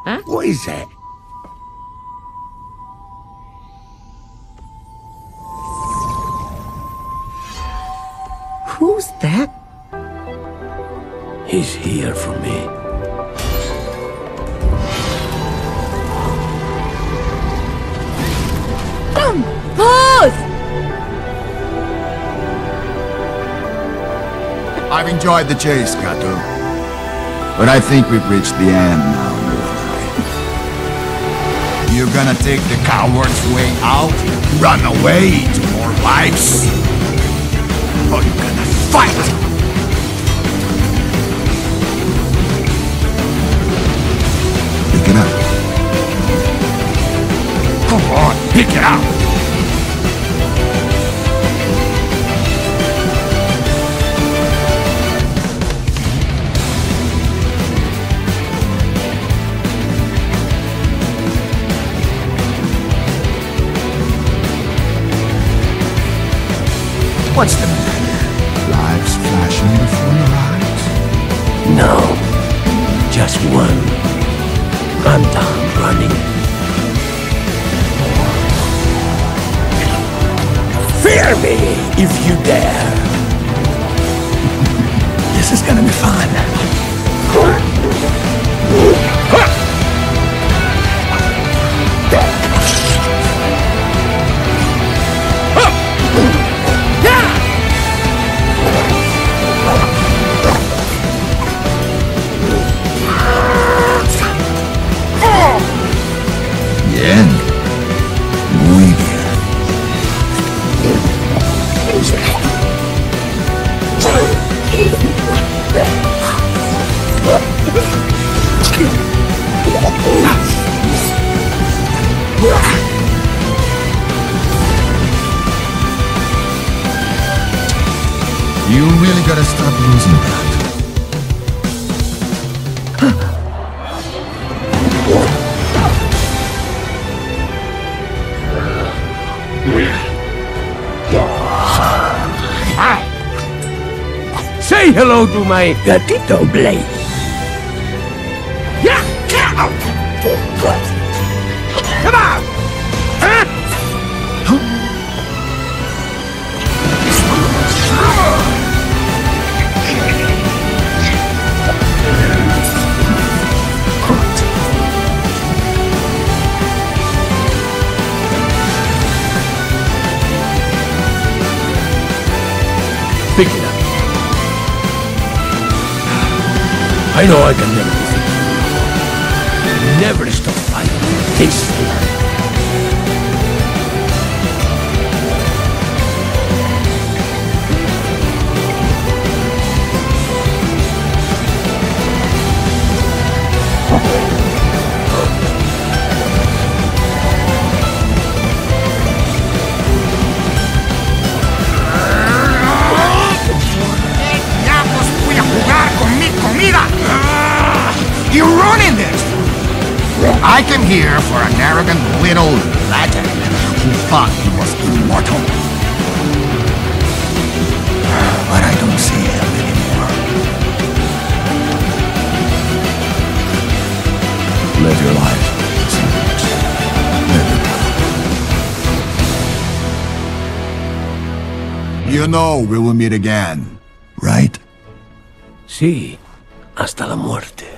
Huh? What is that? Who's that? He's here for me. Puss! I've enjoyed the chase, Kato. But I think we've reached the end now, you and I. You're gonna take the coward's way out? Run away to more lives? Or you're gonna fight? Pick it up. Come on, pick it up! What's the matter? Lives flashing before your eyes? No. Just one. I'm done running. Fear me if you dare. This is gonna be fun. Bien. Muy bien. You really gotta stop losing that. Say hello to my gatito blade. Yeah! Come on! Huh? Pick it up. I know I can never defeat you. Never stop fighting this life. You're ruining this! I came here for an arrogant little legend who thought he was immortal. But I don't see him anymore. Live your life, PussinBoots. Live it well. You know we will meet again, right? Sí, hasta la muerte.